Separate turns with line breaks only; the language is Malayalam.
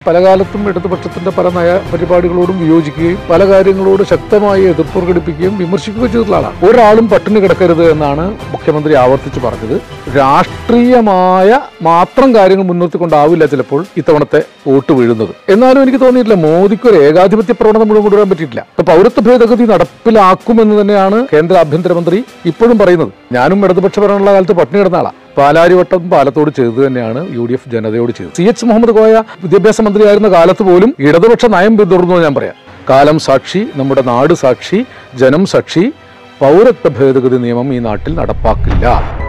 പല കാലത്തും ഇടതുപക്ഷത്തിന്റെ പല നയ പരിപാടികളോടും വിയോജിക്കുകയും പല കാര്യങ്ങളോട് ശക്തമായി എതിർപ്പ് പ്രകടിപ്പിക്കുകയും വിമർശിക്കുകയും ചെയ്തിട്ടുള്ള ആളാണ്. ഒരാളും പട്ടിണി കിടക്കരുത് എന്നാണ് മുഖ്യമന്ത്രി ആവർത്തിച്ച് പറഞ്ഞത്. രാഷ്ട്രീയമായ മാത്രം കാര്യങ്ങൾ മുൻനിർത്തിക്കൊണ്ടാവില്ല ചിലപ്പോൾ ഇത്തവണത്തെ വോട്ട് വീഴുന്നത്. എന്നാലും എനിക്ക് തോന്നിയിട്ടില്ല മോദിക്ക് ഒരു ഏകാധിപത്യ പ്രവണത മുഴുവൻ കൊണ്ടുവരാൻ പറ്റിയിട്ടില്ല. ഇപ്പൊ പൗരത്വ ഭേദഗതി നടപ്പിലാക്കുമെന്ന് തന്നെയാണ് കേന്ദ്ര ആഭ്യന്തരമന്ത്രി ഇപ്പോഴും പറയുന്നത്. ഞാനും ഇടതുപക്ഷ ഭരണമുള്ള കാലത്ത് പട്ടിണി കിടന്ന ആളാണ്. പാലാരിവട്ടം പാലത്തോട് ചെയ്തു തന്നെയാണ് UDF ജനതയോട് ചെയ്തത്. CH മുഹമ്മദ് കോയ വിദ്യാഭ്യാസ മന്ത്രിയായിരുന്ന കാലത്ത് പോലും ഇടതുപക്ഷ നയം പിന്തുടർന്നു ഞാൻ പറയാം. കാലം സാക്ഷി, നമ്മുടെ നാട് സാക്ഷി, ജനം സാക്ഷി, പൗരത്വ ഭേദഗതി നിയമം ഈ നാട്ടിൽ നടപ്പാക്കില്ല.